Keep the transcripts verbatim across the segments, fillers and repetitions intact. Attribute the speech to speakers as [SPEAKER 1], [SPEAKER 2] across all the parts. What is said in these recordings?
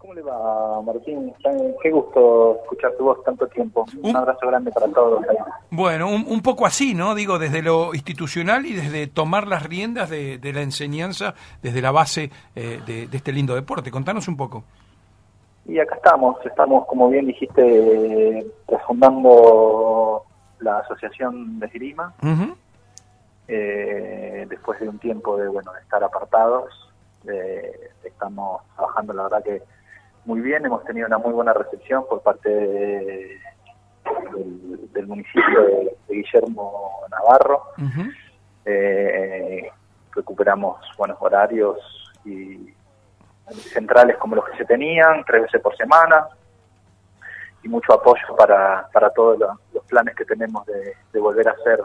[SPEAKER 1] ¿Cómo le va, Martín? Qué gusto escuchar tu voz tanto tiempo. Un, un abrazo grande para todos.
[SPEAKER 2] Bueno, un, un poco así, ¿no? Digo, desde lo institucional y desde tomar las riendas de, de la enseñanza, desde la base eh, de, de este lindo deporte. Contanos un poco.
[SPEAKER 1] Y acá estamos, estamos, como bien dijiste, refundando la Asociación de Esgrima. Uh-huh. eh, después de un tiempo de, bueno, de estar apartados, eh, estamos trabajando, la verdad que muy bien, hemos tenido una muy buena recepción por parte de, del, del municipio de, de Guillermo Navarro. Uh-huh. eh, recuperamos buenos horarios y centrales como los que se tenían, tres veces por semana, y mucho apoyo para, para todos los, los planes que tenemos de, de volver a hacer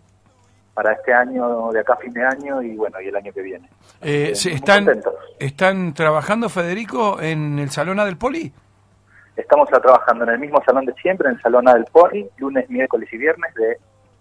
[SPEAKER 1] para este año, de acá a fin de año y bueno, y el año que viene.
[SPEAKER 2] Eh,
[SPEAKER 1] eh,
[SPEAKER 2] ¿están, ¿Están trabajando, Federico, en el Salón A del Poli?
[SPEAKER 1] Estamos trabajando en el mismo salón de siempre, en el Salón A del Poli, lunes, miércoles y viernes de,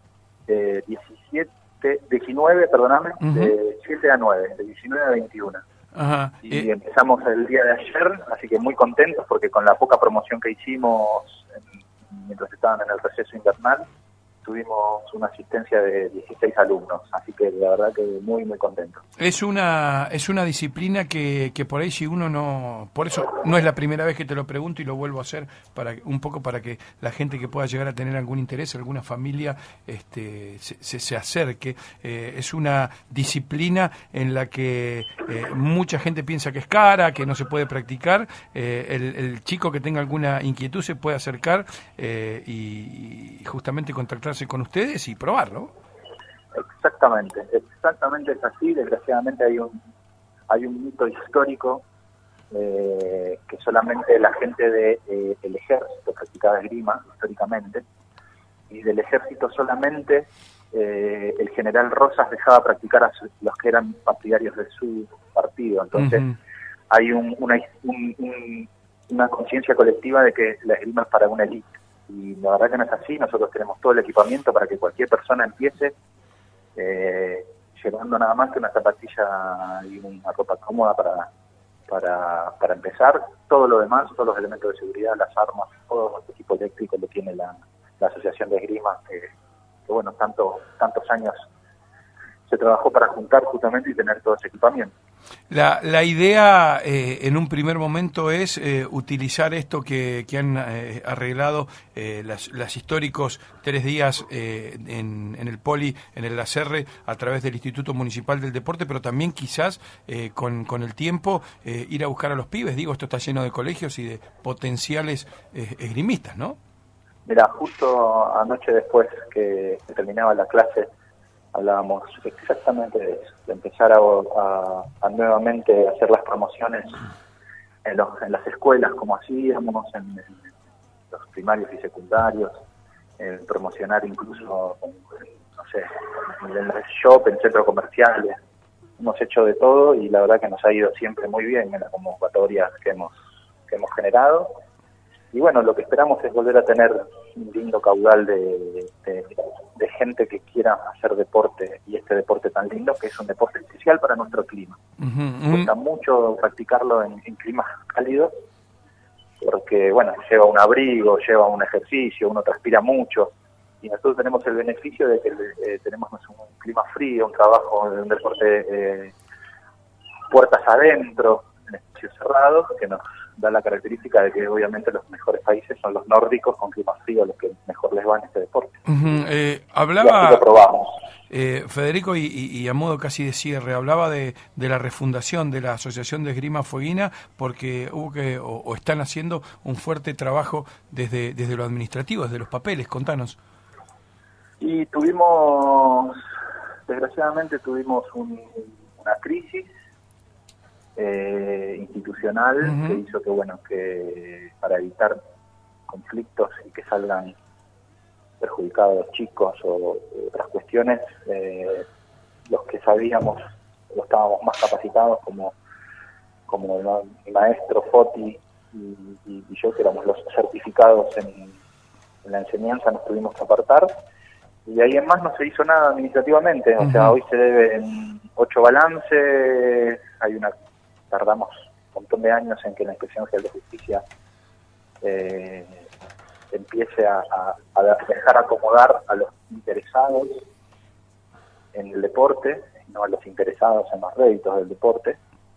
[SPEAKER 1] de diecisiete, diecinueve, perdóname, uh-huh. de siete a nueve, de diecinueve a veintiuno.
[SPEAKER 2] Ajá.
[SPEAKER 1] Y
[SPEAKER 2] eh.
[SPEAKER 1] empezamos el día de ayer, así que muy contentos porque con la poca promoción que hicimos en, mientras estaban en el receso invernal, tuvimos una asistencia de dieciséis alumnos, así que la verdad que muy, muy contento.
[SPEAKER 2] Es una es una disciplina que, que por ahí si uno no... Por eso no es la primera vez que te lo pregunto y lo vuelvo a hacer para un poco para que la gente que pueda llegar a tener algún interés, alguna familia, este se, se, se acerque. Eh, es una disciplina en la que eh, mucha gente piensa que es cara, que no se puede practicar. Eh, el, el chico que tenga alguna inquietud se puede acercar eh, y, y justamente contactar con ustedes y probarlo.
[SPEAKER 1] Exactamente, exactamente es así. Desgraciadamente hay un hay un mito histórico eh, que solamente la gente de eh, el ejército practicaba esgrima históricamente, y del ejército solamente eh, el general Rosas dejaba practicar a su, los que eran partidarios de su partido. Entonces uh-huh. hay un, una un, un, una conciencia colectiva de que la esgrima es para una élite. Y la verdad que no es así. Nosotros tenemos todo el equipamiento para que cualquier persona empiece eh, llevando nada más que una zapatilla y una ropa cómoda para, para, para empezar. Todo lo demás, todos los elementos de seguridad, las armas, todo el equipo eléctrico lo tiene la, la Asociación de Esgrima, que, que bueno, tanto, tantos años se trabajó para juntar justamente y tener todo ese equipamiento.
[SPEAKER 2] La, la idea eh, en un primer momento es eh, utilizar esto que, que han eh, arreglado eh, las, las históricos tres días eh, en, en el Poli, en el Lacerre, a través del Instituto Municipal del Deporte, pero también quizás eh, con, con el tiempo eh, ir a buscar a los pibes. Digo, esto está lleno de colegios y de potenciales eh, esgrimistas, ¿no?
[SPEAKER 1] Mira, justo anoche después que, que terminaba la clase, hablábamos exactamente de eso, de empezar a, a, a nuevamente hacer las promociones en, los, en las escuelas como hacíamos, en, en los primarios y secundarios, en promocionar incluso, no sé, en el shop, en centros comerciales. Hemos hecho de todo y la verdad que nos ha ido siempre muy bien en las convocatorias que hemos, que hemos generado. Y bueno, lo que esperamos es volver a tener un lindo caudal de, de, de gente que quiera hacer deporte, y este deporte tan lindo, que es un deporte especial para nuestro clima. Uh-huh. Cuesta mucho practicarlo en, en climas cálidos, porque bueno, lleva un abrigo, lleva un ejercicio, uno transpira mucho, y nosotros tenemos el beneficio de que eh, tenemos un clima frío, un trabajo de un deporte eh, puertas adentro, en espacios cerrados, que nos da la característica de que obviamente los mejores países son los nórdicos con clima frío, los que mejor les va en este deporte.
[SPEAKER 2] Uh-huh. eh, hablaba,
[SPEAKER 1] y así lo probamos.
[SPEAKER 2] Eh, Federico, y, y, y a modo casi de cierre, hablaba de, de la refundación de la Asociación de Esgrima Fueguina, porque hubo que, o, o están haciendo un fuerte trabajo desde, desde lo administrativo, desde los papeles. Contanos.
[SPEAKER 1] Y tuvimos, desgraciadamente tuvimos un, una crisis Eh, institucional uh-huh. que hizo que bueno que para evitar conflictos y que salgan perjudicados los chicos o otras cuestiones, eh, los que sabíamos lo estábamos más capacitados como como ¿no? mi maestro Foti y, y, y yo, que éramos los certificados en, en la enseñanza, nos tuvimos que apartar y ahí en más no se hizo nada administrativamente. O uh-huh. sea, hoy se deben ocho balances, hay una tardamos montón de años en que la Inspección General de Justicia eh, empiece a, a, a dejar acomodar a los interesados en el deporte, no a los interesados en los réditos del deporte,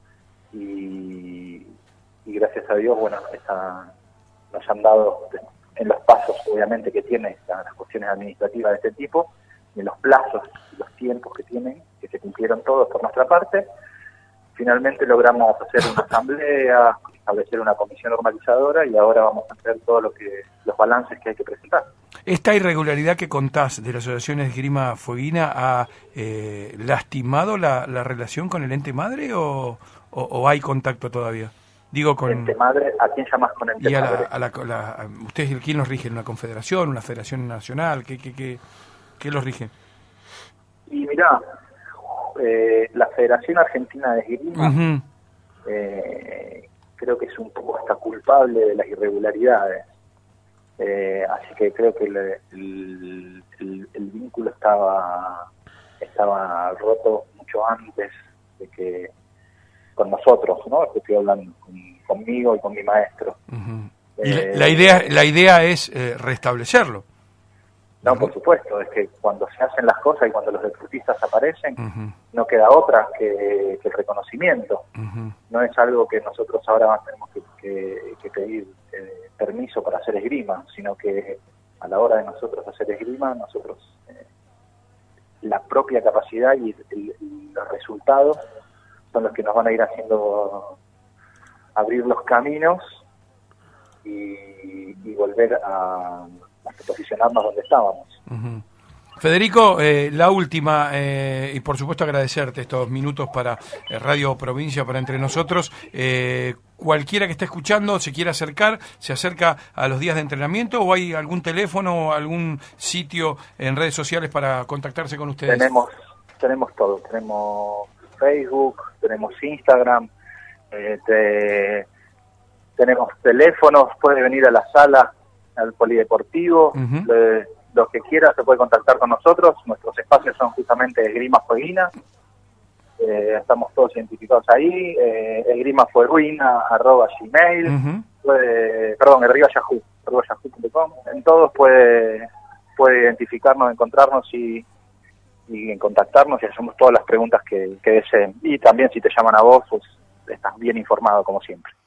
[SPEAKER 1] y, y gracias a Dios, bueno, esa, nos han dado en los pasos, obviamente, que tiene las cuestiones administrativas de este tipo, y en los plazos y los tiempos que tienen, que se cumplieron todos por nuestra parte. Finalmente logramos hacer una asamblea, establecer una comisión normalizadora, y ahora vamos a hacer todo lo que los balances que hay que presentar.
[SPEAKER 2] ¿Esta irregularidad que contás de la Asociación Esgrima Fueguina ha eh, lastimado la, la relación con el ente madre o, o, o hay contacto todavía? Digo con...
[SPEAKER 1] ¿Ente madre? ¿A quién llamás con ente
[SPEAKER 2] y a
[SPEAKER 1] madre?
[SPEAKER 2] La, a la, la, a, ¿Ustedes quién los rige? ¿Una confederación? ¿Una federación nacional? ¿Qué, qué, qué, qué los rige?
[SPEAKER 1] Y mirá, eh, la Federación Argentina de Esgrima
[SPEAKER 2] uh-huh.
[SPEAKER 1] eh, creo que es un poco hasta culpable de las irregularidades. Eh, así que creo que el, el, el, el vínculo estaba estaba roto mucho antes de que con nosotros, ¿no? Estoy hablando con, conmigo y con mi maestro.
[SPEAKER 2] Uh-huh.
[SPEAKER 1] Eh,
[SPEAKER 2] y la, la idea la idea es eh, restablecerlo.
[SPEAKER 1] No, por supuesto, es que cuando se hacen las cosas y cuando los deportistas aparecen,
[SPEAKER 2] uh-huh.
[SPEAKER 1] no queda otra que, que el reconocimiento.
[SPEAKER 2] Uh-huh.
[SPEAKER 1] No es algo que nosotros ahora tenemos que, que, que pedir eh, permiso para hacer esgrima, sino que a la hora de nosotros hacer esgrima, nosotros eh, la propia capacidad y, el, y los resultados son los que nos van a ir haciendo abrir los caminos y, y volver a hasta posicionarnos donde estábamos.
[SPEAKER 2] Uh-huh. Federico, eh, la última, eh, y por supuesto agradecerte estos minutos para eh, Radio Provincia, para Entre Nosotros. Eh, cualquiera que esté escuchando, se quiera acercar, se acerca a los días de entrenamiento, o hay algún teléfono o algún sitio en redes sociales para contactarse con ustedes.
[SPEAKER 1] Tenemos, tenemos todo, tenemos Facebook, tenemos Instagram, eh, te, tenemos teléfonos, puede venir a la sala, al polideportivo, uh-huh. le, los que quiera se puede contactar con nosotros. Nuestros espacios son justamente Esgrima Fueguina, eh, estamos todos identificados ahí, eh, esgrima fueguina arroba gmail, uh-huh. puede, perdón, arriba yahoo, arroba yahoo punto com. En todos puede, puede identificarnos, encontrarnos y, y contactarnos, y hacemos todas las preguntas que, que deseen. Y también si te llaman a vos, pues estás bien informado como siempre.